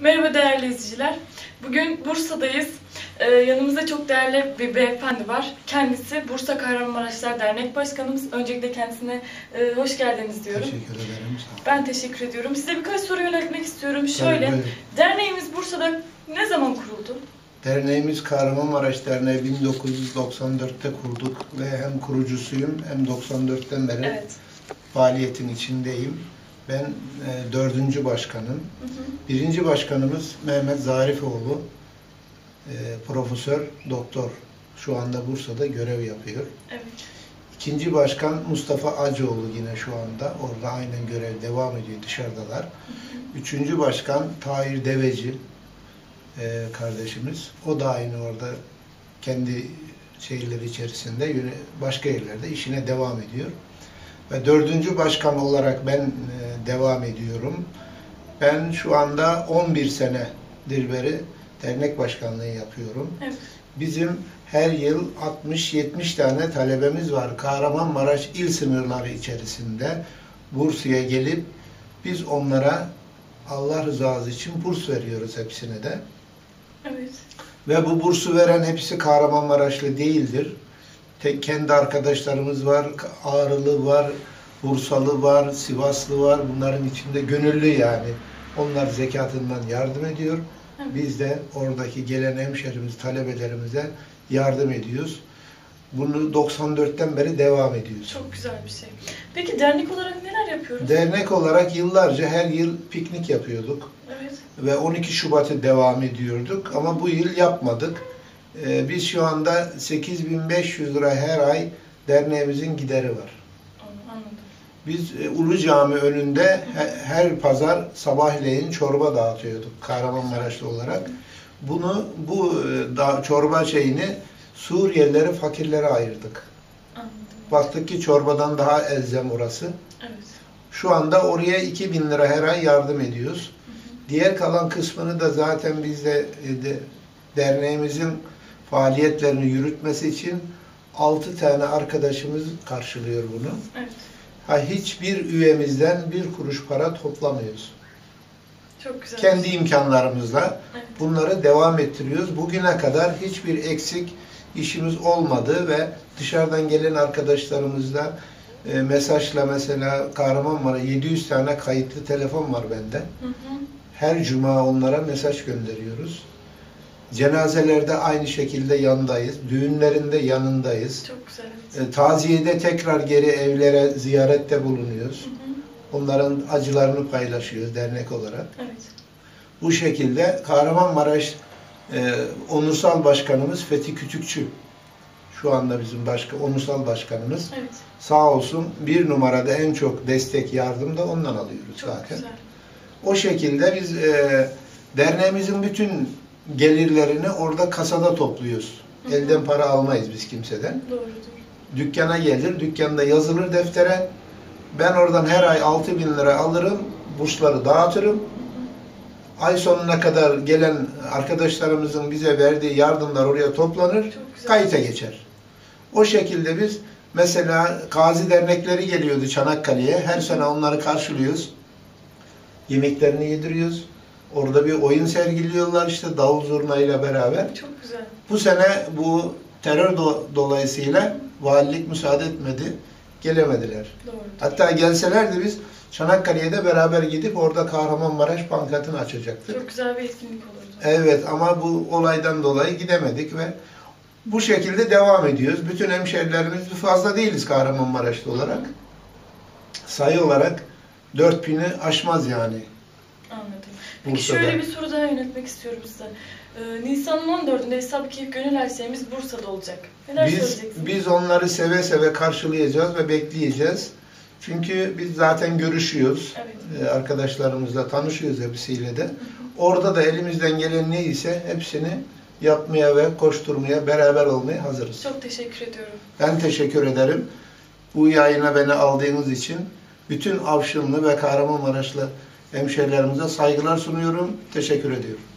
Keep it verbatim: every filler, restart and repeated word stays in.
Merhaba değerli izleyiciler. Bugün Bursa'dayız. Ee, yanımızda çok değerli bir beyefendi var. Kendisi Bursa Kahramanmaraşlar Dernek Başkanımız. Öncelikle kendisine e, hoş geldiniz diyorum. Teşekkür ederim. Sağ olun. Ben teşekkür ediyorum. Size birkaç soru yöneltmek istiyorum. Şöyle, Tabii, derneğimiz Bursa'da ne zaman kuruldu? Derneğimiz Kahramanmaraş Derneği bin dokuz yüz doksan dört'te kurduk ve hem kurucusuyum hem doksan dört'ten beri Evet. faaliyetin içindeyim. Ben e, dördüncü başkanım. Hı hı. Birinci başkanımız Mehmet Zarifoğlu, e, profesör, doktor. Şu anda Bursa'da görev yapıyor. Evet. İkinci başkan Mustafa Acıoğlu, yine şu anda orada aynen görev devam ediyor, dışarıdalar. Hı hı. Üçüncü başkan Tahir Deveci e, kardeşimiz. O da aynı orada kendi şehirleri içerisinde başka yerlerde işine devam ediyor. Ve dördüncü başkan olarak ben e, devam ediyorum. Ben şu anda on bir senedir beri dernek başkanlığı yapıyorum. Evet. Bizim her yıl altmış yetmiş tane talebemiz var. Kahramanmaraş il sınırları içerisinde Bursa'ya gelip biz onlara Allah rızası için burs veriyoruz hepsine de. Evet. Ve bu bursu veren hepsi Kahramanmaraşlı değildir. Tek kendi arkadaşlarımız var, Ağrılı var, Bursalı var, Sivaslı var. Bunların içinde gönüllü yani. Onlar zekatından yardım ediyor. Evet. Biz de oradaki gelen hemşerimiz, talebelerimize yardım ediyoruz. Bunu doksan dört'ten beri devam ediyoruz. Çok güzel bir şey. Peki dernek olarak neler yapıyoruz? Dernek olarak yıllarca her yıl piknik yapıyorduk. Evet. Ve on iki Şubat'ı devam ediyorduk ama bu yıl yapmadık. Ee, biz şu anda sekiz bin beş yüz lira her ay derneğimizin gideri var. Anladım. Biz e, Ulu Cami önünde he, her pazar sabahleyin çorba dağıtıyorduk Kahramanmaraşlı olarak. Bunu bu e, da, çorba şeyini Suriyelilere, fakirlere ayırdık. Anladım. Baktık ki çorbadan daha elzem orası. Evet. Şu anda oraya iki bin lira her ay yardım ediyoruz. Hı hı. Diğer kalan kısmını da zaten biz de, de derneğimizin faaliyetlerini yürütmesi için altı tane arkadaşımız karşılıyor bunu. Evet. Ha, hiçbir üyemizden bir kuruş para toplamıyoruz. Çok güzel. Kendi imkanlarımızla Evet. bunları devam ettiriyoruz. Bugüne kadar hiçbir eksik işimiz olmadı ve dışarıdan gelen arkadaşlarımızla e, mesajla mesela Kahramanmaraş yedi yüz tane kayıtlı telefon var bende. Hı hı. Her cuma onlara mesaj gönderiyoruz. Cenazelerde aynı şekilde yanındayız. Düğünlerinde yanındayız. Çok güzel. E, taziyede tekrar geri evlere ziyarette bulunuyoruz. Hı hı. Onların acılarını paylaşıyoruz dernek olarak. Evet. Bu şekilde Kahramanmaraş e, Onursal Başkanımız Fethi Kütükçü. Şu anda bizim başka Onursal Başkanımız. Evet. Sağ olsun bir numarada en çok destek, yardım da ondan alıyoruz Çok zaten. güzel. O şekilde biz e, derneğimizin bütün gelirlerini orada kasada topluyoruz. Hı hı. Elden para almayız biz kimseden. Doğrudur. Dükkana gelir, dükkanda yazılır deftere. Ben oradan her ay altı bin lira alırım, bursları dağıtırım. Hı hı. Ay sonuna kadar gelen arkadaşlarımızın bize verdiği yardımlar oraya toplanır, kayıta geçer. O şekilde biz mesela gazi dernekleri geliyordu Çanakkale'ye. Her sene onları karşılıyoruz. Yemeklerini yediriyoruz. Orada bir oyun sergiliyorlar işte davul zurna ile beraber. Çok güzel. Bu sene bu terör do dolayısıyla valilik müsaade etmedi. Gelemediler. Doğrudur. Hatta gelselerdi biz Çanakkale'ye de beraber gidip orada Kahramanmaraş bankasını açacaktık. Çok güzel bir etkinlik olurdu. Evet ama bu olaydan dolayı gidemedik ve bu şekilde devam ediyoruz. Bütün hemşehrilerimiz fazla değiliz Kahramanmaraşlı olarak. Sayı olarak dört bin'i aşmaz yani. Anladım. Peki Bursa'da. şöyle bir soru daha yönetmek istiyorum size. Ee, Nisan'ın on dördünde Eshab-ı Kehf Gönül Elçilerimiz Bursa'da olacak. Neler Biz, söyleyeceksiniz? biz onları seve seve karşılayacağız ve bekleyeceğiz. Çünkü biz zaten görüşüyoruz. Evet. Ee, arkadaşlarımızla tanışıyoruz hepsiyle de. Orada da elimizden gelen neyse hepsini yapmaya ve koşturmaya, beraber olmaya hazırız. Çok teşekkür ediyorum. Ben teşekkür ederim. Bu yayına beni aldığınız için bütün Afşinli ve Kahramanmaraşlı hemşehrilerimize saygılar sunuyorum. Teşekkür ediyorum.